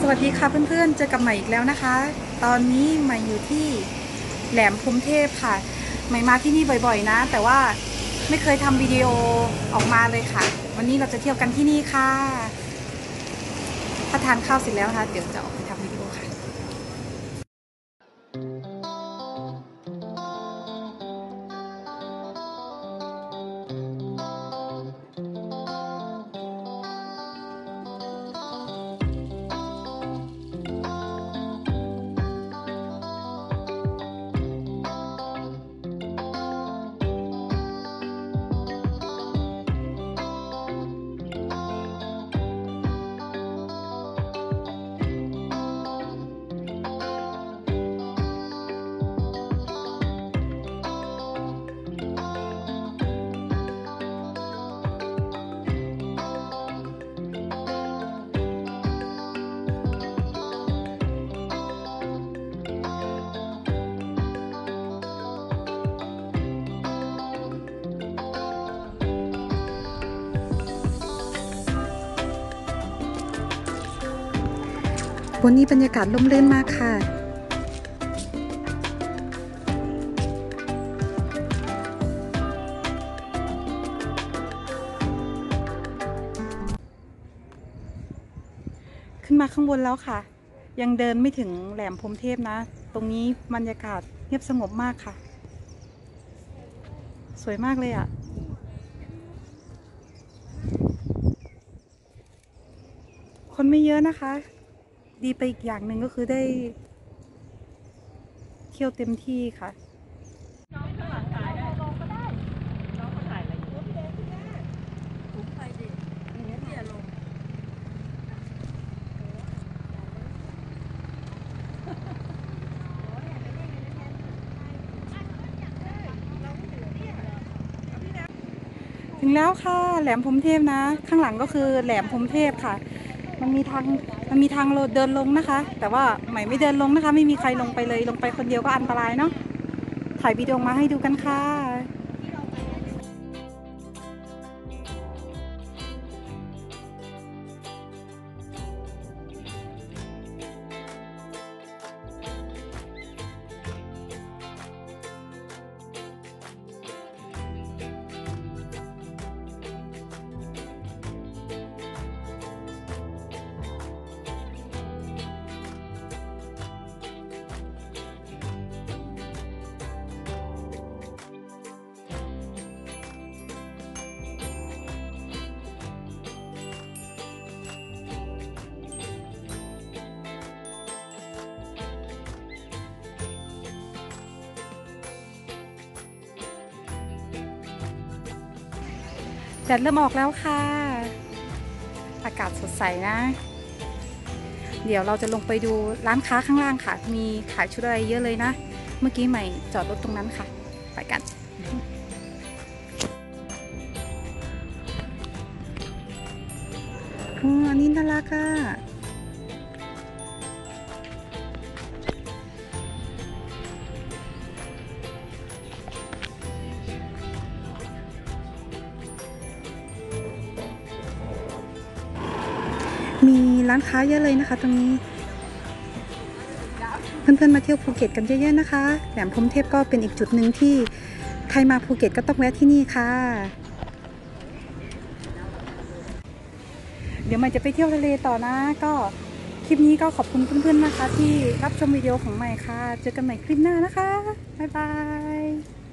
สวัสดีค่ะเพื่อนๆเจอกับใหม่อีกแล้วนะคะ ตอนนี้ใหม่อยู่ที่แหลมพรหมเทพค่ะใหม่มาที่นี่บ่อยๆนะแต่ว่าไม่เคยทำวิดีโอออกมาเลยค่ะวันนี้เราจะเที่ยวกันที่นี่ค่ะถ้าทานข้าวเสร็จแล้วนะคะเดี๋ยวจะออกไปทำวิดีโอค่ะวันนี้บรรยากาศร่มรื่นมากค่ะขึ้นมาข้างบนแล้วค่ะยังเดินไม่ถึงแหลมพรหมเทพนะตรงนี้บรรยากาศเงียบสงบมากค่ะสวยมากเลยอ่ะคนไม่เยอะนะคะดีไปอีกอย่างหนึ่งก็คือได้เที่ยวเต็มที่ค่ะน้องข้างหลังถ่ายได้ลงก็ได้น้องเขาถ่ายอะไรอยู่พี่แดงพี่แดงผมไปดิอย่างเงี้ยเดี๋ยวลงถึงแล้วค่ะแหลมพรหมเทพนะข้างหลังก็คือแหลมพรหมเทพค่ะมันมีทางเดินลงนะคะแต่ว่าใหม่ไม่เดินลงนะคะไม่มีใครลงไปเลยลงไปคนเดียวก็อันตรายเนาะถ่ายวิดีโอมาให้ดูกันค่ะแดดเริ่มออกแล้วค่ะอากาศสดใสนะเดี๋ยวเราจะลงไปดูร้านค้าข้างล่างค่ะมีขายชุดอะไรเยอะเลยนะเมื่อกี้ใหม่จอดรถตรงนั้นค่ะไปกันอันนี้น่ารักอ่ะมีร้านค้าเยอะเลยนะคะตรงนี้เพื่อนๆมาเที่ยวภูเก็ตกันเยอะๆนะคะแหลมพรหมเทพก็เป็นอีกจุดหนึ่งที่ใครมาภูเก็ตก็ต้องแวะที่นี่ค่ะเดี๋ยวใหม่จะไปเที่ยวทะเลต่อนะก็คลิปนี้ก็ขอบคุณเพื่อนๆนะคะที่รับชมวิดีโอของใหม่ค่ะเจอกันใหม่คลิปหน้านะคะบ๊ายบาย